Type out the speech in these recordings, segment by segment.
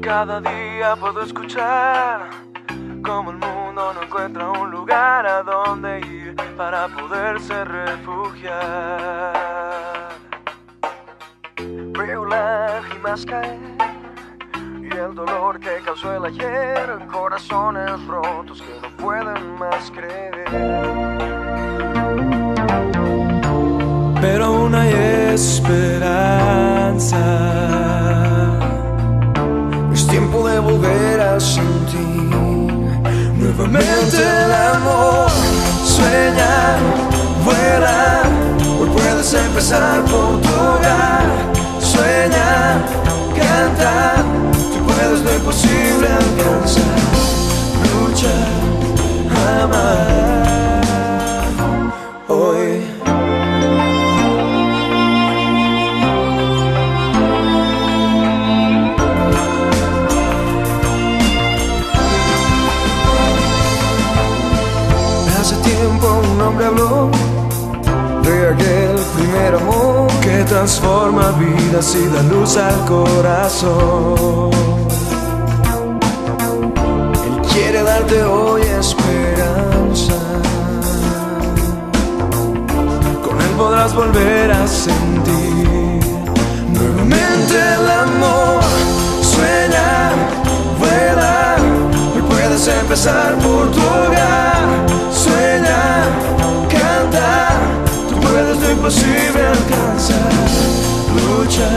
Cada día puedo escuchar cómo el mundo no encuentra un lugar a donde ir para poderse refugiar. Veo lágrimas caer y el dolor que causó el ayer, corazones rotos que no pueden más creer. Pero aún hay esperanza. Es tiempo de volver a sentir nuevamente el amor. Sueña, vuela, hoy puedes empezar por tu hogar. Sueña, canta, tú puedes lo imposible alcanzar. Lucha, amar, hoy. Hace tiempo un hombre habló de aquel primer amor que transforma vidas y da luz al corazón. Él quiere darte hoy esperanza. Con él podrás volver a sentir nuevamente el amor. Sueña, vuela, hoy puedes empezar por tu hogar. Sueña, canta, tú puedes lo imposible alcanzar. Lucha,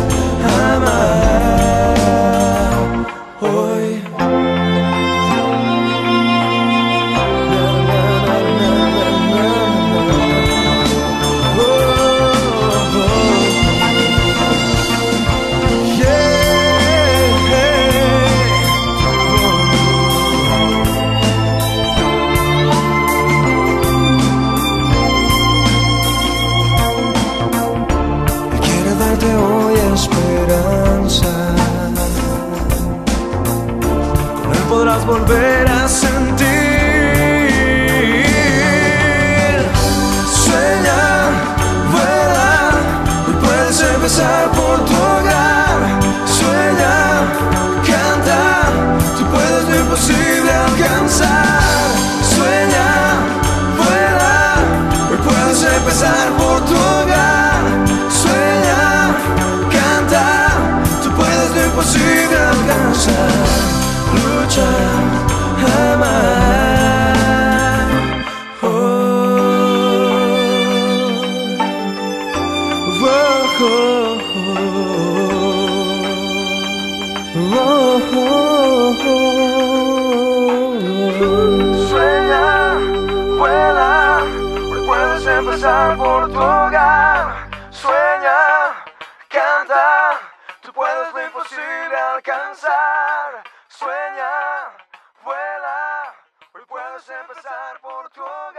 amar, hoy. Con él podrás volver a sentir. Sueña, vuela, hoy puedes empezar por tu hogar. Sueña, canta, tú puedes lo imposible alcanzar. Sueña, vuela, hoy puedes empezar por tu hogar. Sueña, canta, tú puedes lo imposible alcanzar. Lucha, amar, oh, oh, oh, oh, oh. Sueña, vuela, hoy puedes empezar por tu hogar. Sueña, canta, tú puedes lo imposible alcanzar. Sueña, vuela, hoy puedes empezar por tu hogar.